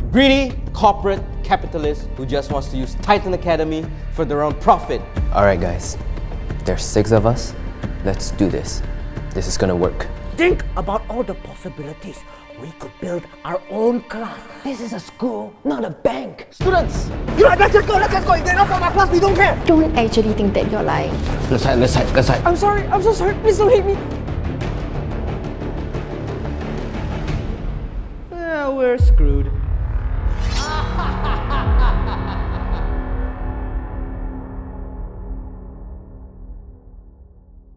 Greedy corporate capitalists who just wants to use Titan Academy for their own profit. Alright guys, there's 6 of us. Let's do this. This is gonna work. Think about all the possibilities. We could build our own class. This is a school, not a bank. Students! Let's just go! If they're not from our class, we don't care! Don't actually think that you're lying. Let's hide. I'm so sorry. Please don't hate me. Well, we're screwed.